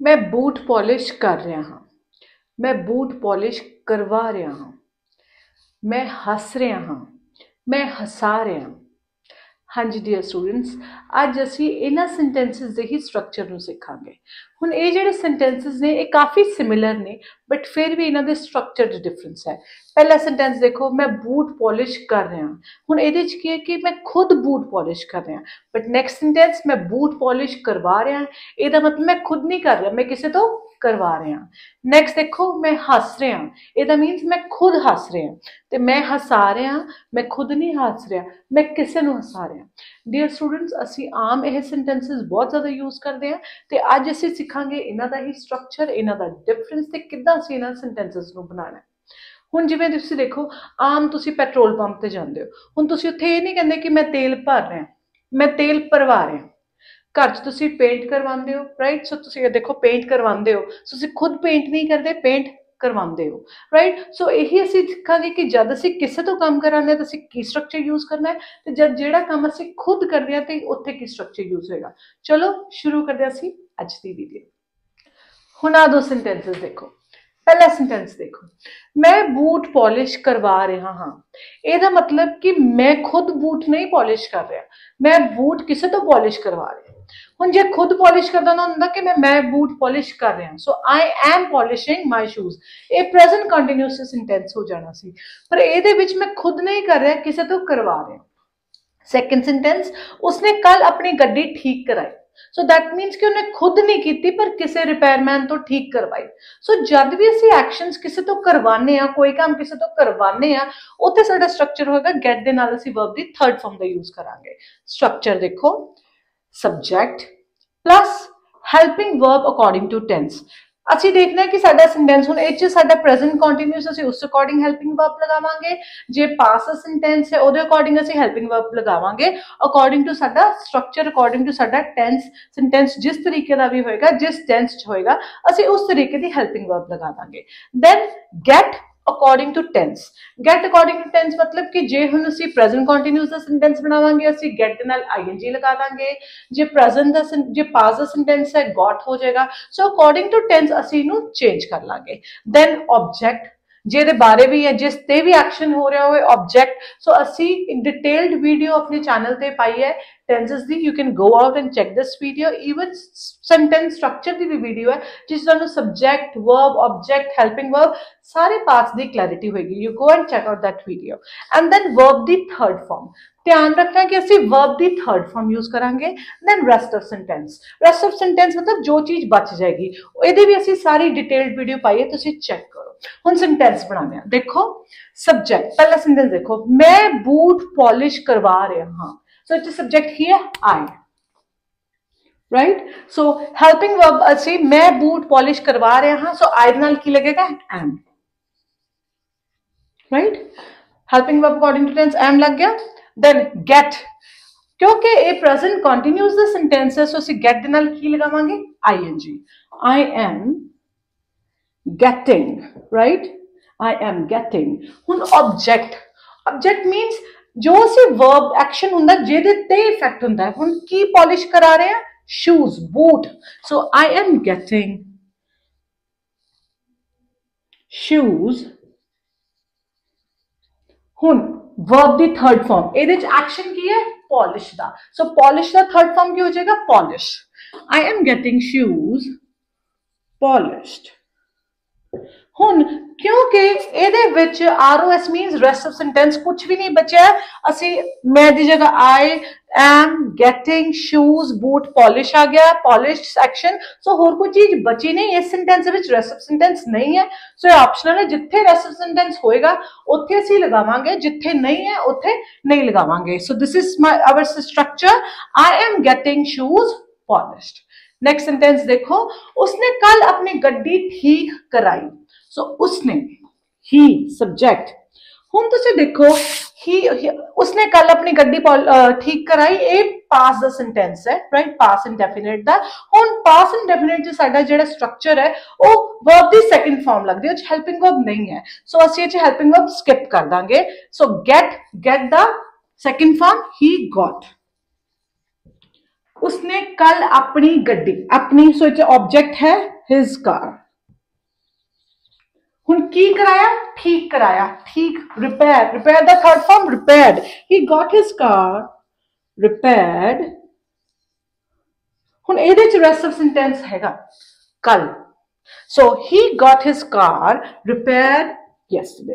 मैं boot polish कर रहा हाँ। मैं बूट पॉलिश करवा रहा हाँ। मैं हस रहा हाँ। मैं हसा रहा। हाँ जी डियर स्टूडेंट्स, ਅੱਜ ਅਸੀਂ ਇਹਨਾਂ ਸੈਂਟੈਂਸਸ ਦੇ ਹੀ ਸਟਰਕਚਰ ਨੂੰ ਸਿੱਖਾਂਗੇ। ਹੁਣ ਇਹ ਜਿਹੜੇ ਸੈਂਟੈਂਸਸ ਨੇ ਇਹ ਕਾਫੀ ਸਿਮਿਲਰ ਨੇ, ਬਟ ਫਿਰ ਵੀ ਇਹਨਾਂ ਦੇ ਸਟਰਕਚਰ 'ਚ ਡਿਫਰੈਂਸ ਹੈ। ਪਹਿਲਾ ਸੈਂਟੈਂਸ ਦੇਖੋ, ਮੈਂ ਬੂਟ ਪੋਲਿਸ਼ ਕਰ ਰਿਹਾ। ਹੁਣ ਇਹਦੇ 'ਚ ਕੀ ਹੈ ਕਿ ਮੈਂ ਖੁਦ ਬੂਟ ਪੋਲਿਸ਼ ਕਰ ਰਿਹਾ, ਬਟ ਨੈਕਸਟ ਸੈਂਟੈਂਸ ਮੈਂ ਬੂਟ ਪੋਲਿਸ਼ ਕਰਵਾ ਰਿਹਾ। ਇਹਦਾ ਮਤਲਬ ਮੈਂ ਖੁਦ ਨਹੀਂ ਕਰ ਰਿਹਾ, ਮੈਂ ਕਿਸੇ ਤੋਂ ਕਰਵਾ ਰਿਹਾ। ਨੈਕਸਟ ਦੇਖੋ, ਮੈਂ ਹੱਸ ਰਿਹਾ। ਇਹਦਾ ਮੀਨਸ ਮੈਂ ਖੁਦ ਹੱਸ ਰਿਹਾ, ਤੇ ਮੈਂ ਹਸਾ ਰਿਹਾ, ਮੈਂ ਖੁਦ ਨਹੀਂ ਹੱਸ ਰਿਹਾ, ਮੈਂ ਕਿਸੇ ਨੂੰ ਹਸਾ ਰਿਹਾ। ਡੀਅਰ ਸਟੂਡੈਂਟਸ, ਅਸੀਂ ਆਮ ਇਹ ਸੈਂਟੈਂਸਸ ਬਹੁਤ ਜ਼ਿਆਦਾ ਯੂਜ਼ ਕਰਦੇ ਹਾਂ, ਤੇ ਅੱਜ ਅਸੀਂ ਸਿੱਖਾਂਗੇ ਇਹਨਾਂ ਦਾ ਹੀ ਸਟਰਕਚਰ, ਇਹਨਾਂ ਦਾ ਡਿਫਰੈਂਸ, ਤੇ ਕਿੱਦਾਂ ਅਸੀਂ ਇਹਨਾਂ ਸੈਂਟੈਂਸਸ ਨੂੰ ਬਣਾਉਣਾ। ਹੁਣ ਜਿਵੇਂ ਤੁਸੀਂ ਦੇਖੋ, ਆਮ ਤੁਸੀਂ ਪੈਟਰੋਲ ਪੰਪ ਤੇ ਜਾਂਦੇ ਹੋ। ਹੁਣ ਤੁਸੀਂ ਉੱਥੇ ਇਹ ਨਹੀਂ ਕਹਿੰਦੇ ਕਿ ਮੈਂ ਤੇਲ ਭਰ ਰਿਹਾ, ਮੈਂ ਤੇਲ ਭਰਵਾ ਰਿਹਾ। घर च तुसी पेंट करवाते हो, राइट। सो तुसी देखो पेंट करवाते हो, तुसी खुद पेंट नहीं करते, पेंट करवाते हो, राइट। सो यही असीं सिखांगे कि जब असीं किसी तो काम कराने तो असीं की स्ट्रक्चर यूज़ करना है, तो जब जिहड़ा काम असीं खुद करते हैं तो उत्थे की स्ट्रक्चर यूज़ होएगा। चलो शुरू करते हैं असीं अज दी वीडियो। हुण आ दो सेंटेंसेस देखो। पहला सेंटेंस देखो, मैं बूट पॉलिश करवा रहा हाँ। ਇਹਦਾ मतलब कि मैं खुद बूट नहीं पॉलिश कर रहा, मैं बूट किसी तो पॉलिश करवा रहा। ਹੁਣ ਜੇ ਖੁਦ ਪੋਲਿਸ਼ ਕਰਦਾ ਨਾ ਹੁੰਦਾ ਕਿ ਮੈਂ ਬੂਟ ਪੋਲਿਸ਼ ਕਰ ਰਿਹਾ। So I am polishing my shoes, ਇਹ ਪ੍ਰੈਜ਼ੈਂਟ ਕੰਟੀਨਿਊਸ ਸੈਂਟੈਂਸ ਹੋ ਜਾਣਾ ਸੀ, ਪਰ ਇਹਦੇ ਵਿੱਚ ਮੈਂ ਖੁਦ ਨਹੀਂ ਕਰ ਰਿਹਾ, ਕਿਸੇ ਤੋਂ ਕਰਵਾ ਰਿਹਾ। ਸੈਕੰਡ ਸੈਂਟੈਂਸ, ਉਸਨੇ ਕੱਲ ਆਪਣੀ ਗੱਡੀ ਠੀਕ ਕਰਾਈ। ਸੋ दैट मीन्स कि उन्हें खुद नहीं की पर किसी रिपेयरमैन तो ठीक करवाई। सो जब भी असीं एक्शनस किसी तो करवाने आ, कोई काम किसी तो करवाने आ, उत्थे साडा स्ट्रक्चर होएगा गेट दे नाल असीं वर्ब दी थर्ड फॉर्म दा यूज करांगे। स्ट्रक्चर देखो, subject plus helping verb according to tense. ਅਸੀਂ देखना है कि साडा सेंटेंस हुण इह च साडा प्रेजेंट कंटीन्यूअस ਅਸੀਂ उस अकॉर्डिंग हेल्पिंग वर्ब लगावांगे। जे पास्ट सेंटेंस है ਉਹਦੇ अकॉर्डिंग ਅਸੀਂ हेल्पिंग वर्ब लगावांगे अकॉर्डिंग टू साडा स्ट्रक्चर, अकॉर्डिंग टू साडा टेंस। सेंटेंस जिस तरीके का भी होएगा, जिस टेंस च होएगा, ਅਸੀਂ उस तरीके की हेल्पिंग वर्ब लगा दांगे। Then get according to tense. Get according to tense मतलब कि जे हुण असीं प्रेजेंट कंटीन्यूअस दा सेंटेंस बनावांगे, असीं गेट दे नाल आईएनजी लगा दांगे। जे प्रेजेंट दा जे पास्ट दा सेंटेंस है, गॉट हो जाएगा। सो अकॉर्डिंग टू टेंस असीं इहनूं चेंज कर लांगे। देन ऑब्जेक्ट, ਜਿਹਦੇ ਬਾਰੇ ਵੀ ਹੈ, ਜਿਸ ਤੇ ਵੀ ਐਕਸ਼ਨ ਹੋ ਰਿਹਾ ਹੋਵੇ, ऑब्जेक्ट। सो ਅਸੀਂ ਇੱਕ ਡਿਟੇਲਡ ਵੀਡੀਓ ਆਪਣੇ ਚੈਨਲ ਤੇ ਪਾਈ ਹੈ ਟੈਂਸਸ ਦੀ, you can go out and check this video. Even sentence structure ਦੀ ਵੀ ਵੀਡੀਓ ਹੈ, ਜਿਸ ਤੁਹਾਨੂੰ subject, verb, object, helping verb ਸਾਰੇ ਪਾਰਟਸ ਦੀ ਕਲੈਰਿਟੀ ਹੋਏਗੀ। You go and check out that video. And then verb ਦੀ थर्ड फॉर्म, ध्यान रखना कि ਅਸੀਂ वर्ब ਦੀ थर्ड फॉर्म यूज करांगे। Then rest of sentence. Rest of sentence मतलब जो चीज बच जाएगी, ਇਹਦੀ ਵੀ ਅਸੀਂ ਸਾਰੀ ਡਿਟੇਲਡ ਵੀਡੀਓ ਪਾਈ ਹੈ, ਤੁਸੀਂ ਚੈੱਕ ਕਰੋ। ਹੁਣ सेंटेंस बनाने हैं। देखो सब्जेक्ट, पहला सेंटेंस देखो, मैं बूट पॉलिश करवा रहा हाँ। सो इट्स सब्जेक्ट ही है I, right. So helping verb अच्छी, मैं बूट पॉलिश करवा रहा हाँ। सो आई नाल की लगेगा am, right. Helping verb according to tense am लग गया। देन गेट, क्योंकि ये प्रेजेंट कंटीन्यूअस दा सेंटेंस है, सो ਅਸੀਂ गेट दे नाल की लगावांगे ING. I am getting, right? I am getting। ਹੁਣ ऑब्जेक्ट, ऑब्जेक्ट मीन्स जो सी वर्ब एक्शन ਹੁੰਦਾ ਜਿਹਦੇ ਤੇ ਇਫੈਕਟ ਹੁੰਦਾ ਹੈ। ਹੁਣ ਕੀ ਪੋਲਿਸ਼ ਕਰਾ ਰਹੇ ਆ? Shoes, boot. So I am getting shoes। ਹੁਣ वर्ब ਦੀ थर्ड फॉर्म, ਇਹਦੇ ਚ एक्शन ਕੀ ਹੈ? पॉलिश ਦਾ। सो पॉलिश ਦਾ थर्ड फॉर्म ਕੀ ਹੋ ਜਾਏਗਾ? Polish. I am getting shoes polished। ਹੁਣ क्योंकि ਇਹਦੇ ਵਿੱਚ ROS means rest of sentence कुछ भी नहीं बचा। ਅਸੀਂ मैं ਦੀ जगह I am getting shoes boot polish आ गया, polished section। सो ਹੋਰ ਕੋਈ ਚੀਜ਼ ਬਚੀ ਨਹੀਂ ਇਸ सेंटेंस ਵਿੱਚ, रेस्ट ऑफ सेंटेंस नहीं है। सो ਇਹ ऑप्शनल है, जिथे रेस्ट ऑफ सेंटेंस होएगा ਉੱਥੇ ਅਸੀਂ ਲਗਾਵਾਂਗੇ, ਜਿੱਥੇ नहीं है ਉੱਥੇ नहीं लगावांगे। So this is our structure, I am getting shoes polished। Next sentence देखो, उसने कल अपनी गड्डी ठीक कराई। सो उसने, ही सब्जेक्ट। हुण तुसीं देखो ही, उसने कल अपनी गड्डी ठीक कराई, ये पास दा सेंटेंस है, राइट। पास इंडेफिनिट दा। हुण पास इंडेफिनिट च साडा जिहड़ा स्ट्रक्चर है वो वर्ब दी सेकंड फॉर्म लगदी है, हेल्पिंग वर्ब नहीं है। सो ਅਸੀਂ ਇਹ हेल्पिंग वर्ब स्किप कर दांगे। सो गेट, गेट दा सेकंड फॉर्म ही गॉट। उसने कल अपनी गड्डी, अपनी सोच ऑब्जेक्ट है हिज कार, हुन की कराया, ठीक कराया, ठीक, repair, repair the third form repaired, he got his car repaired. हुन ਇਹਦੇ ਚ rest of sentence हैगा कल, so he got his car repaired yesterday।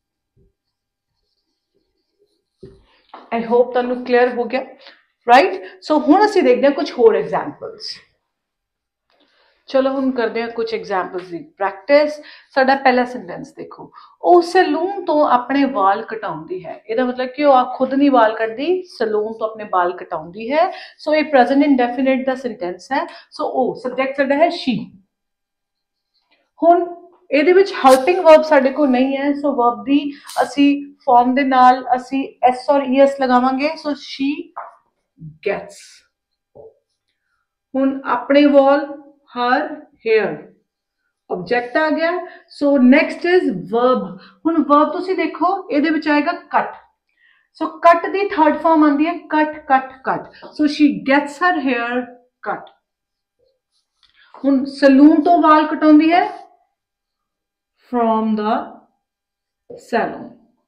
I hope ਤੁਹਾਨੂੰ clear हो गया, right? So ਹੁਣ ਅਸੀਂ ਦੇਖਦੇ ਹਾਂ कुछ ਹੋਰ examples। चलो हम करते हैं कुछ एग्जाम्पल्स की प्रैक्टिस। साडा पहला सेंटेंस देखो, ਉਹ सैलून तो अपने वाल कटाउंदी है। ਇਹਦਾ मतलब कि ਉਹ खुद नहीं वाल कटदी, सैलून तो अपने बाल कटाउंदी है। सो ये प्रेजेंट इंडेफिनिट दा सेंटेंस है। सो ਉਹ सब्जेक्ट साडा है she। ਹੁਣ ਇਹਦੇ ਵਿੱਚ ਹੈਲਪਿੰਗ ਵਰਬ ਸਾਡੇ ਕੋਲ ਨਹੀਂ ਹੈ, ਸੋ ਵਰਬ ਦੀ ਅਸੀਂ ਫਾਰਮ ਦੇ ਨਾਲ ਅਸੀਂ s ਔਰ es ਲਗਾਵਾਂਗੇ। ਸੋ she gets। ਹੁਣ ਆਪਣੇ ਵਾਲ, her hair, ऑब्जेक्ट आ गया। So next is verb. हुन वर्ब तुसी देखो ਇਹਦੇ ਵਿੱਚ आएगा कट। सो कट दी थर्ड फॉर्म आंदी है cut cut cut. So she gets her hair cut. हुन सैलून तो वाल कटाउंदी है from the salon.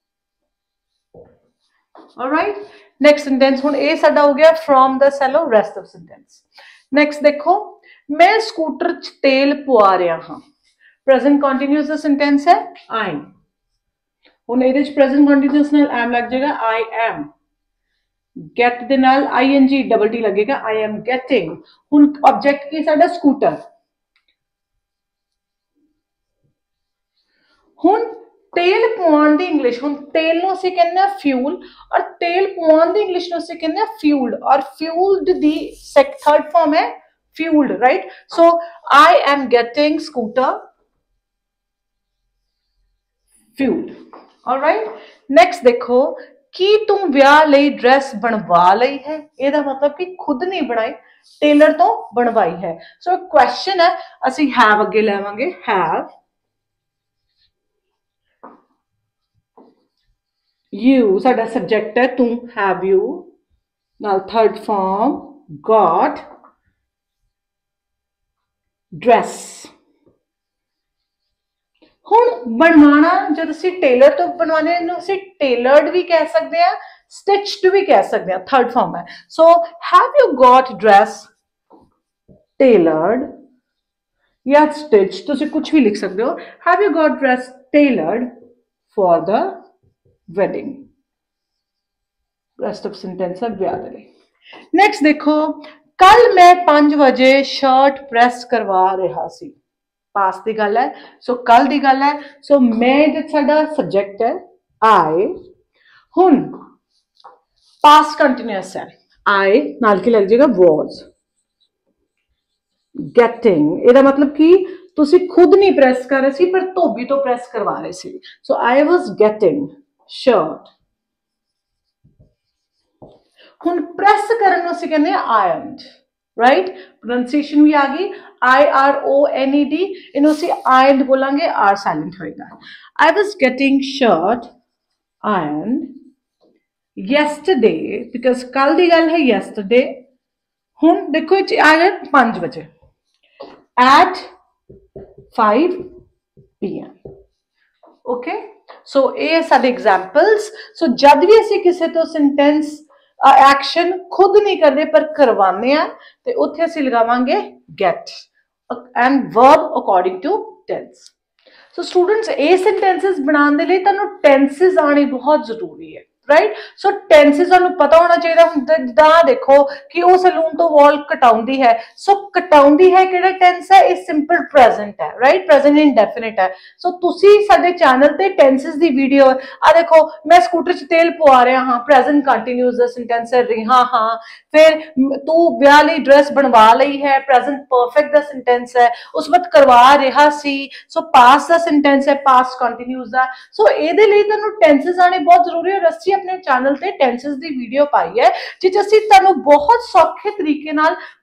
Alright, next sentence हुन ए साडा हो गया from the salon, rest of sentence. Next देखो, मैं स्कूटर च तेल पवा रहा हाँ। प्रेजेंट कंटिन्यूअस दा सेंटेंस है आई। हुन ਇਹਦੇ ਚ प्रेजेंट कंटिन्यूअस नाल am लग जाएगा आई एम। गेट दे नाल ing डबल टी लगेगा आई एम गेटिंग। हुन ऑब्जेक्ट की साडा स्कूटर। हुन तेल पवाउण दी इंग्लिश, हुन तेल नूं ਅਸੀਂ ਕਹਿੰਦੇ ਆ फ्यूल और तेल पवाउण दी इंग्लिश नूं ਅਸੀਂ ਕਹਿੰਦੇ आ फ्यूल्ड और फ्यूल्ड दी थर्ड फॉर्म है fueled, right? So I am getting scooter fueled। all right, next देखो, की तुम ब्याह लई ड्रेस बनवा लई है। ਇਹਦਾ मतलब कि खुद नहीं बनाई, टेलर तो बनवाई है। सो क्वेश्चन है, ਅਸੀਂ have ਅੱਗੇ ਲੈਵਾਂਗੇ have you ਸਾਡਾ सब्जेक्ट है तुम, have you ਨਾਲ थर्ड फॉर्म got ड्रेस। हुण बनवाना जब असीं टेलर तो बनवाने असीं टेलर्ड भी कह सकते हैं, स्टिच्ड भी कह सकते हैं, थर्ड फॉर्म है। So have you got dress tailored या स्टिच्ड, तुसीं कुछ भी लिख सकते हो। Have you got dress tailored for the wedding. Rest of sentence है ब्याह दे लई। नेक्स्ट देखो, कल मैं 5 बजे शर्ट प्रैस करवा रहा सी। पास की गल है, सो कल की गल है। सो मैं जो साडा सब्जेक्ट है आई। हुन पास कंटिन्यूअस है, आई नाल की लग जाएगा वाज गेटिंग। ਇਹਦਾ मतलब कि ਤੁਸੀਂ खुद नहीं प्रेस कर रहे सी पर धोबी तो प्रेस करवा रहे सी। So I was getting shirt. हुन प्रेस करन नूं असीं कहंदे आ ironed, राइट? प्रोनाउंसिएशन भी आ गई IRONED। इन्हूं असीं ironed बोलांगे, R साइलेंट होएगा। I was getting shirt ironed yesterday, because कल दी गल है yesterday। हुन देखो इच आ गया 5 बजे at 5 PM। ओके, सो ये सारे एग्जाम्पल्स। सो जब भी असीं किसी तो सेंटेंस एक्शन खुद नहीं करते पर करवाने आ, ते उत्थे असीं लगावांगे get and verb according to tense. So students, ये सेंटेंसेस बनाने दे लई तुहानूं टेंसेस आने बहुत जरूरी है, राइट? सो टेंसेस तुहानूं पता होना चाहिए हुंदा। जिद्दां देखो कि वो सैलून तो वाल कटाउंदी है। सो कटाउंदी है किहड़ा टेंस है? ये सिंपल प्रेजेंट है, राइट? प्रेजेंट इंडेफिनिट है। सो तुसी साडे चैनल ते टेंसेस दी वीडियो आ देखो, मैं स्कूटर च तेल पवा रहा हाँ, प्रेजेंट कंटिन्यूअस दा सेंटेंस है रहा हाँ। फिर तू ब्याह लई ड्रेस बनवा लई है, प्रेजेंट परफेक्ट दा सेंटेंस है। उस वक्त करवा रहा सी, सो पास्ट दा सेंटेंस है, पास्ट कंटिन्यूअस दा। सो इहदे लई तुहानूं टेंसेस आने बहुत जरूरी है। रस्सी अपने चैनल ते टेंसेस दी वीडियो पाई है जिस असीं तुहानूं बहुत सौखे तरीके नाल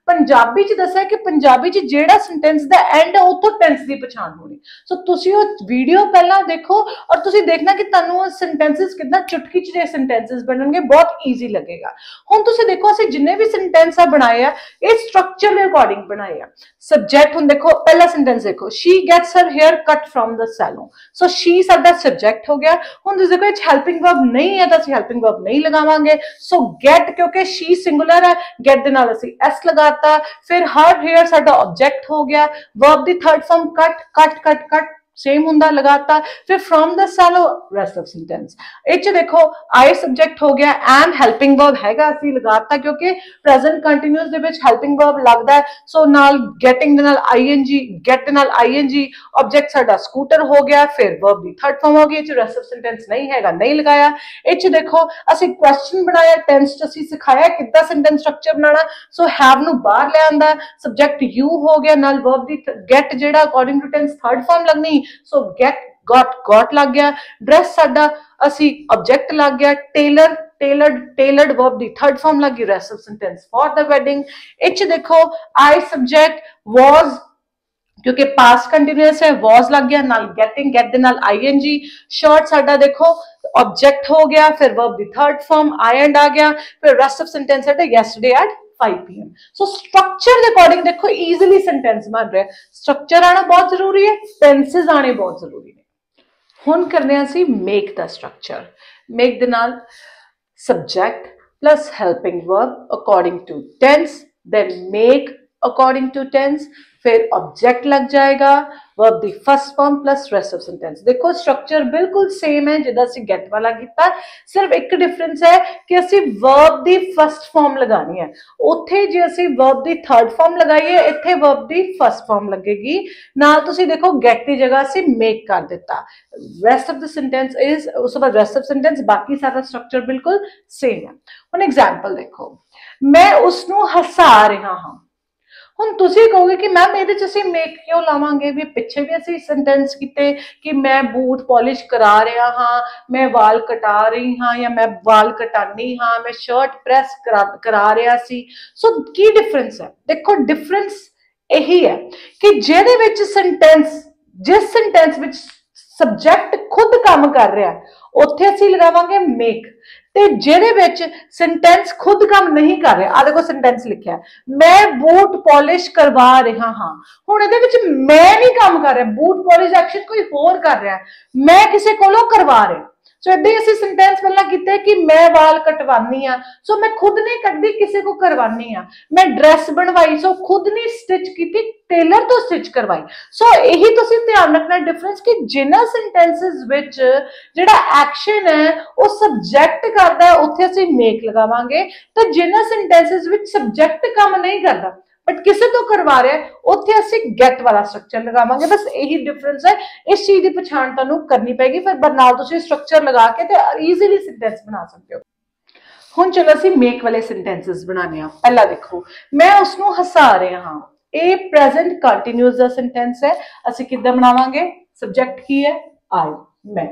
पंजाबी च दस्या कि पंजाबी च जेड़ा सेंटेंस दा एंड है उत्थों टेंस की पछाण होनी। सो तुसी वो वीडियो पहला देखो और तुसी देखना कि तुहानू सेंटेंसेस कितना चुटकी च सेंटेंसेस बनणगे, बहुत ईजी लगेगा। हुण तुसी देखो असीं जिन्ने भी सेंटेंस बनाए आ ये स्ट्रक्चर के अकॉर्डिंग बनाए आ। सब्जेक्ट हुण देखो पहला सेंटेंस देखो, she gets her hair cut from the salon. So she साडा सब्जेक्ट हो गया। हुण तुसी देखो इच हेल्पिंग वर्ब नहीं है तो असीं हेल्पिंग वर्ब नहीं लगावांगे। सो गेट क्योंकि शी सिंगुलर है, गेट दे नाल असीं एस लगाता। फिर हर हेयर साडा ऑब्जेक्ट हो गया। वर्ब दी third form cut, cut cut cut same हुंदा लगाता। फिर from the salon rest of sentence. इच देखो आई सब्जेक्ट हो गया, एम हेल्पिंग वर्ब हैगा असीं लगाता क्योंकि प्रेजेंट कंटीन्यूअस दे विच हेल्पिंग वर्ब लगदा है। सो नाल गेटिंग दे नाल आईएनजी, गेट दे नाल आईएनजी, ऑब्जेक्ट साडा स्कूटर हो गया। फिर वर्ब दी थर्ड फॉर्म हो गई। इच रेस्ट ऑफ सेंटेंस नहीं हैगा, नहीं लगाया। इच देखो असीं क्वेश्चन बनाया, टेंस च असीं सिखाया किद्दां सेंटेंस स्ट्रक्चर बनाना। सो हैव नू बाहर ले आंदा, सब्जेक्ट यू हो गया, नाल वर्ब दी गेट जेड़ा according to tense third form लगनी। सो गेट गॉट, गॉट लग गया। ड्रेस साडा असी ऑब्जेक्ट लग गया। टेलर, टेलर्ड, टेलर्ड वर्ब दी थर्ड फॉर्म लग गई। Rest of sentence for the wedding. इच देखो आई सब्जेक्ट, वाज क्योंकि पास्ट कंटिन्यूअस है, वाज लग गया, नाल गेटिंग, गेट दे नाल आईएनजी। शर्ट साडा देखो ऑब्जेक्ट हो गया, फिर वर्ब दी थर्ड फॉर्म आई एंड आ गया। फिर रेस्ट ऑफ सेंटेंस साडा yesterday at 5 PM। So structure के अकॉर्डिंग देखो इजीली सेंटेंस बन रहा है। स्ट्रक्चर आना बहुत जरूरी है, टेंसेस आने बहुत जरूरी है। हुण करने असी मेक द स्ट्रक्चर। मेक दे नाल subject plus helping verb according to tense, then make according to tense, फिर ऑब्जेक्ट लग जाएगा, वर्ब दी first form plus rest of sentence. देखो स्ट्रक्चर बिल्कुल सेम है जिदा असी गेट वाला कीता, सिर्फ एक डिफरेंस है कि असी वर्ब दी फर्स्ट फॉर्म लगानी है। उत्थे जे असी वर्ब दी थर्ड फॉर्म लगाइए, इत्थे वर्ब दी फर्स्ट फॉर्म लगेगी। नाल तुसी देखो गेट की जगह असी मेक कर दिता। Rest of the sentence is, उस बाद रेस्ट ऑफ सेंटेंस, बाकी सारा स्ट्रक्चर बिल्कुल सेम है। हुण एग्जांपल देखो, मैं उसनू हसा रहा हां। हुण तुसी कहोगे कि मैम इहदे च असीं मेक क्यों लावांगे, भी पिछे भी असीं सेंटेंस कीते कि मैं बूट पॉलिश करा रहा हाँ, मैं वाल कटा रही हाँ, या मैं वाल कटानी हाँ, मैं शर्ट प्रेस करा रहा सी। सो की डिफरेंस है? देखो डिफरेंस यही है कि जेदे विच सेंटेंस, जिस सेंटेंस विच सब्जेक्ट खुद काम कर रहा है उत्थे असीं लगावांगे मेक, ते जेदे विच सेंटेंस खुद काम नहीं कर रहा, आ देखो सेंटेंस लिखा है मैं बूट पॉलिश करवा रहा हाँ। हुण इहदे विच मैं नहीं काम कर रहा, बूट पॉलिश एक्शन कोई होर कर रहा है, मैं किसी कोलों करवा रहा। सो इदां ही असीं सेंटेंस पहला कीते कि मैं वाल कटवानी हाँ, सो मैं खुद नहीं कटदी, किसी को करवानी हाँ। मैं ड्रेस बनवाई, सो खुद नहीं स्टिच की, टेलर तो स्टिच करवाई। सो यही तुसीं ध्यान रखना डिफरेंस कि जिन्हां सेंटेंसेस विच जिहड़ा एक्शन है वो सब्जेक्ट करदा है उत्थे असीं मेक लगावांगे, ते जिन्हां सेंटेंसेस विच सब्जेक्ट काम नहीं करदा बट किसी तो करवा रहा है उत्थे असीं गेट वाला स्ट्रक्चर लगावांगे। बस यही डिफरेंस है, इस चीज की पछाण तुहानूं करनी पैगी, फिर नाल तुसीं स्ट्रक्चर लगा के ते ईजीली सेंटेंस बना सकते हो। हुण चलो असीं मेक वाले सेंटेंसेस बनाने आ। पहला देखो, मैं उसनूं हसा रहा हां, ये प्रेजेंट कंटीन्यूअस दा सेंटेंस है। असीं किद्दां बनावांगे? सब्जेक्ट की है? आई, मैं।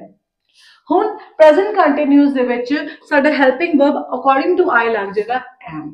हुण प्रेजेंट कंटीन्यूअस दे विच साडा helping verb according to I लग जाएगा एम,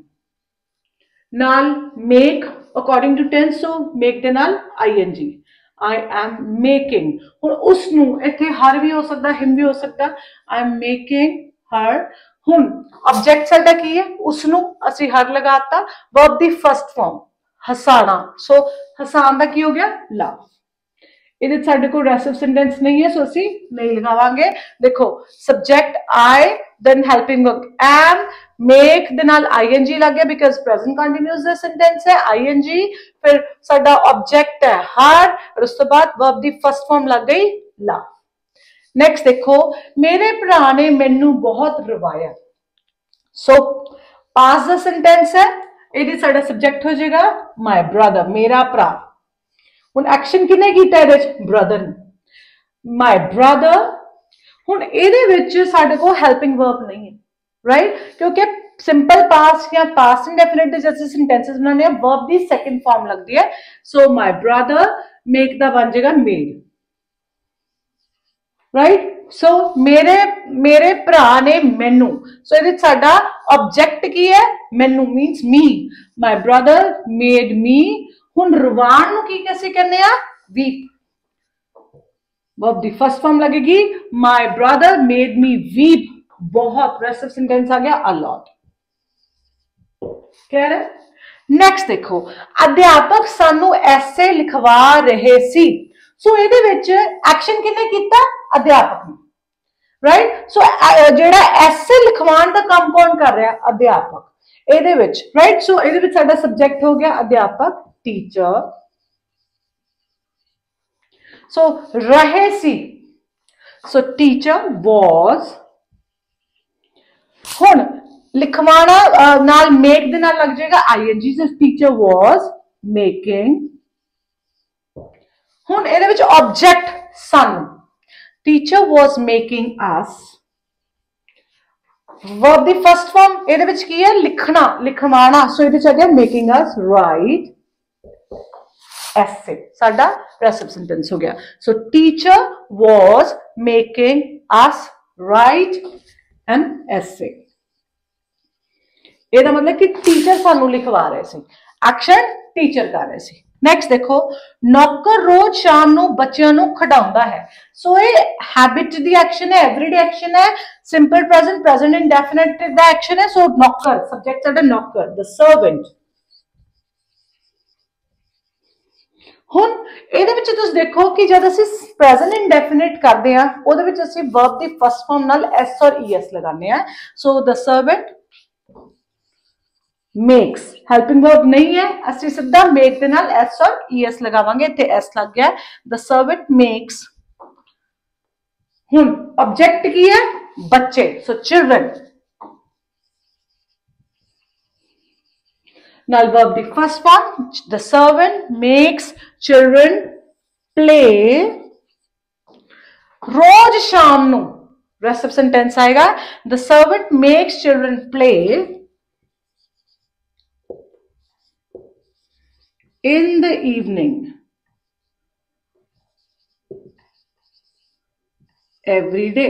नाल make according to tense, so make दे नाल आईएनजी, आई एम मेकिंग। हुण उसनूं इत्थे हर भी हो सकता, हिम भी हो सकता, आई एम मेकिंग हर। हुण ऑब्जेक्ट साडा की है? उसनूं असीं हर लगाता, वर्ब दी फर्स्ट फॉर्म हसाना, सो हसान दा की हो गया? लव। इहदे साडे कोल रेस्ट ऑफ सेंटेंस नहीं है, सो असीं नहीं लगावांगे। देखो subject I, then helping verb am, make दे नाल आईएनजी लग गया बिकॉज प्रेजेंट कंटीन्यूअस दा सेंटेंस है, आईएनजी। फिर साडा ऑब्जेक्ट है हर, और उस तो बाद वर्ब दी फर्स्ट फॉर्म लग गई लव। नेक्स्ट देखो, मेरे भरा ने मैनू बहुत रवाया, सो पास दा सेंटेंस है, इहदे साडा सब्जेक्ट हो जाएगा माय ब्रदर, मेरा भरा। हुण एक्शन किने कीता इहदे च? ब्रदर ने, माय ब्रदर। हुण इहदे विच साडे कोल हेल्पिंग वर्ब नहीं है, राइट, क्योंकि सिंपल पास्ट या पास्ट इंडेफिनिट जैसे सेंटेंसेस बनाने हैं वर्ब दी सेकंड फॉर्म लगती है। सो माय ब्रदर, मेक दा बन जाएगा मेड, राइट। सो मेरे भरा ने मैनू, सो ये साडा ऑब्जेक्ट की है, मैनू means me, my brother made me. हुण रवान नू की कैसे कहने आ, वीप। वर्ब दी फर्स्ट फॉर्म लगेगी my brother made me weep, बहुत। रेस्ट ऑफ सेंटेंस आ गया अ लॉट। क्लियर है? नेक्स्ट देखो, अध्यापक सानू ऐसे लिखवा रहे सी। सो ਇਹਦੇ ਵਿੱਚ एक्शन किने कीता, अध्यापक ने, राइट। सो ਜਿਹੜਾ ऐसे लिखवाण ਦਾ काम कौन कर रहा, अध्यापक। ਇਹਦੇ ਵਿੱਚ राइट, सो ਇਹਦੇ ਵਿੱਚ ਸਾਡਾ सब्जेक्ट हो गया अध्यापक, टीचर। सो रहे सी, सो टीचर वॉज। हुण लिखवाना नाल मेक दे नाल लग जाएगा ING, so teacher was making. हुण ਇਹਦੇ ਵਿੱਚ ऑब्जेक्ट सन, teacher was making us. Verb दी फर्स्ट फॉर्म ਇਹਦੇ ਵਿੱਚ ਕੀ ਹੈ, लिखना, लिखवाना। सो ਇਹਦੇ ਚ ਆ ਗਿਆ मेकिंग अस राइट essay, साडा पैसिव सेंटेंस हो गया। So teacher was making us write an essay। ਇਹਦਾ मतलब कि टीचर सानू लिखवा रहे सी, एक्शन टीचर कर रहे सी। नेक्स्ट देखो, नौकर रोज शाम नू बच्चों नू खिडाउंदा है। सो ये हैबिट दी एक्शन है, एवरीडे एक्शन है, सिंपल प्रेजेंट, प्रेजेंट इंडेफिनिट दा एक्शन है। सो नौकर, सब्जेक्ट साडा नौकर, द सर्वेंट। हुण ਇਹਦੇ ਵਿੱਚ ਤੁਸੀਂ ਦੇਖੋ कि जब ਅਸੀਂ प्रेजेंट इंडेफिनिट करते हैं ਉਹਦੇ ਵਿੱਚ ਅਸੀਂ वर्ब ਦੀ फर्स्ट फॉर्म नाल s और es लगाने हैं। So the servant makes, helping verb नहीं है, असि सीधा मेक दे नाल s और es लगावांगे, इत्थे s लग गया, द सर्वेंट मेक्स। हुण ऑब्जेक्ट की है, बच्चे, सो चिल्ड्रन। नाल वर्ब दी first form, the servant makes children play. रोज शाम नू, रेस्ट ऑफ सेंटेंस आएगा, the servant makes children play in the evening every day,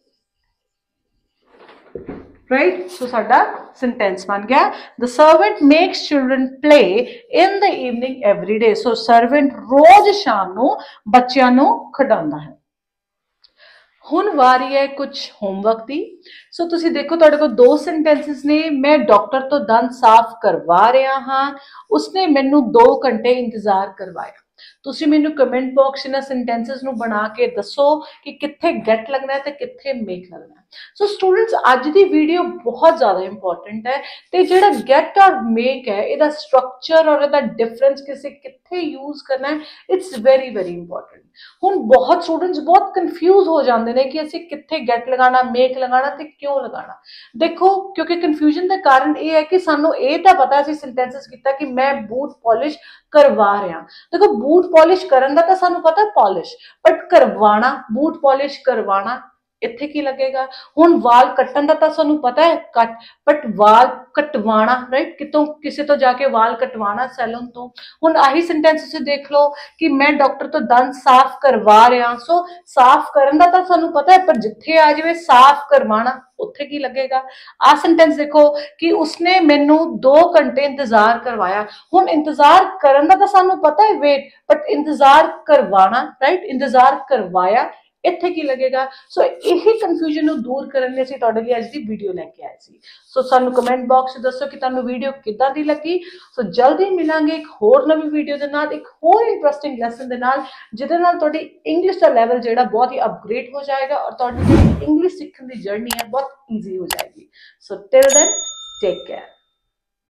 right। so साडा सेंटेंस बन गया, the servant makes children play in the evening every day। so servant रोज शाम नू बच्चों नू खिडाउंदा है। हुण वारी है कुछ होमवर्क दी। सो तुसी देखो तुहाडे कोल दो सेंटेंसेस ने, मैं डॉक्टर तो दंद साफ करवा रहा हाँ, उसने मैनू 2 घंटे इंतजार करवाया। तुसी मैनू कमेंट बॉक्स इन्हां सेंटेंसेस नू बना के दसो कि कित्थे गेट लगना है ते कित्थे मेक लगना है। सो स्टूडेंट्स अज दी वीडियो बहुत ज्यादा इंपॉर्टेंट है, ते जिहड़ा गेट और मेक है इहदा स्ट्रक्चर और इहदा डिफरेंस किसे कित्थे यूज करना है, इट्स वेरी वेरी इंपॉर्टेंट। हुण बहुत स्टूडेंट्स बहुत कंफ्यूज हो जाते हैं कि असीं कित्थे गेट लगाना, मेक लगाना ते क्यों लगाना। देखो क्योंकि कंफ्यूजन का कारण यह है कि सानू ये तो पता असीं सेंटेंसेस कीता कि मैं बूट पॉलिश करवा रहा। देखो बूट पॉलिश करन दा तां सानू पता पॉलिश, बट करवाना, बूट पॉलिश करवाना इत्थे की लगेगा। हुण वाल कट्टन दा तां सानू पता है कट, बट वाल कटवाना, राइट, कितों किसी तो जाके वाल कटवाना सैलून तो। हुण आही सेंटेंस तुसीं देख लो कि मैं डॉक्टर तो दंद साफ करवा रहा। सो साफ करन दा तां सानू पता है, पर जिथे आ जाए साफ करवाना उत्थे की लगेगा। आ सेंटेंस देखो कि उसने मैनू 2 घंटे इंतजार करवाया। हुण इंतजार करन दा तां सानू पता है वेट, बट इंतजार करवाना, राइट, इंतजार करवाया इत्थे की लगेगा। सो यही कंफ्यूजन नू दूर करने लई असीं तुहाडे लई अज दी वीडियो लैके आए सी। सो सानू कमेंट बॉक्स च दसो कि तुहानू वीडियो किदां दी लगी। सो जल्दी मिलांगे एक होर नवी वीडियो दे नाल, एक होर इंटरेस्टिंग लैसन दे नाल, जिहदे नाल तुहाडी इंग्लिश दा लैवल जिहड़ा बहुत ही अपग्रेड हो जाएगा और तुहाडी इंग्लिश सीखण दी जर्नी है बहुत ईजी हो जाएगी। So till then take care.